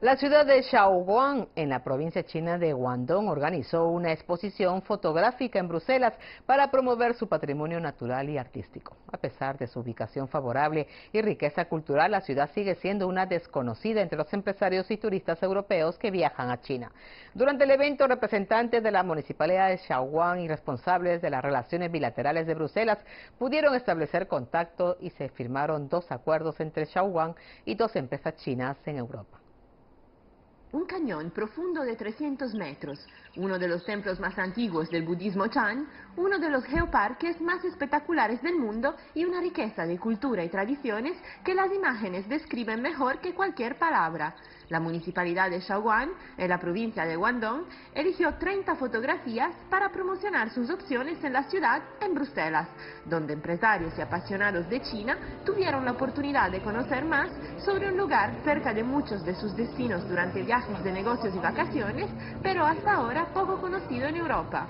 La ciudad de Shaoguan, en la provincia china de Guangdong, organizó una exposición fotográfica en Bruselas para promover su patrimonio natural y artístico. A pesar de su ubicación favorable y riqueza cultural, la ciudad sigue siendo una desconocida entre los empresarios y turistas europeos que viajan a China. Durante el evento, representantes de la municipalidad de Shaoguan y responsables de las relaciones bilaterales de Bruselas pudieron establecer contacto y se firmaron 2 acuerdos entre Shaoguan y 2 empresas chinas en Europa. Un cañón profundo de 300 metros, uno de los templos más antiguos del budismo Chan, uno de los geoparques más espectaculares del mundo y una riqueza de cultura y tradiciones que las imágenes describen mejor que cualquier palabra. La municipalidad de Shaoguan, en la provincia de Guangdong, eligió 30 fotografías para promocionar sus opciones en la ciudad en Bruselas, donde empresarios y apasionados de China tuvieron la oportunidad de conocer más sobre un lugar cerca de muchos de sus destinos durante viajes de negocios y vacaciones, pero hasta ahora poco conocido en Europa.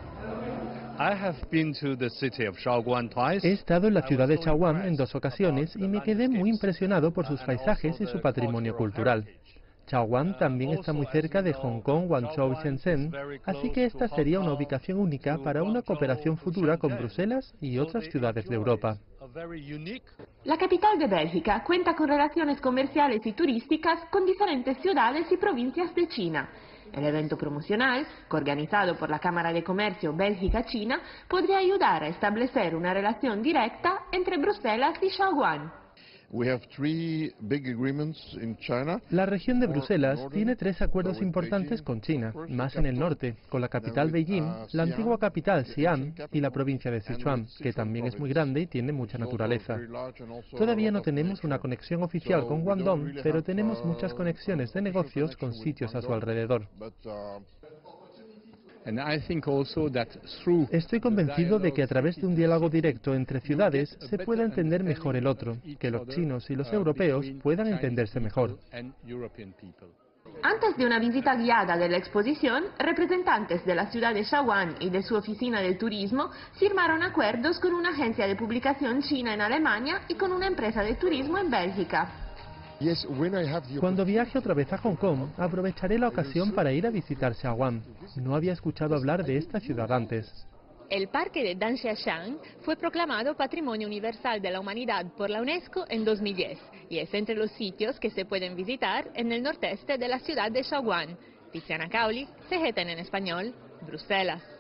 He estado en la ciudad de Shaoguan en 2 ocasiones y me quedé muy impresionado por sus paisajes y su patrimonio cultural. Shaoguan también está muy cerca de Hong Kong, Guangzhou y Shenzhen, así que esta sería una ubicación única para una cooperación futura con Bruselas y otras ciudades de Europa. La capital de Bélgica cuenta con relaciones comerciales y turísticas con diferentes ciudades y provincias de China. El evento promocional, coorganizado por la Cámara de Comercio Bélgica-China, podría ayudar a establecer una relación directa entre Bruselas y Shaoguan. La región de Bruselas tiene 3 acuerdos importantes con China, más en el norte, con la capital Beijing, la antigua capital Xi'an y la provincia de Sichuan, que también es muy grande y tiene mucha naturaleza. Todavía no tenemos una conexión oficial con Guangdong, pero tenemos muchas conexiones de negocios con sitios a su alrededor. Estoy convencido de que a través de un diálogo directo entre ciudades se pueda entender mejor el otro, que los chinos y los europeos puedan entenderse mejor. Antes de una visita guiada de la exposición, representantes de la ciudad de Shaoguan y de su oficina de turismo firmaron acuerdos con una agencia de publicación china en Alemania y con una empresa de turismo en Bélgica. Cuando viaje otra vez a Hong Kong, aprovecharé la ocasión para ir a visitar Shaoguan. No había escuchado hablar de esta ciudad antes. El parque de Danxiashan fue proclamado Patrimonio Universal de la Humanidad por la UNESCO en 2010 y es entre los sitios que se pueden visitar en el nordeste de la ciudad de Shaoguan. Tiziana Cauli, CGTN en español, Bruselas.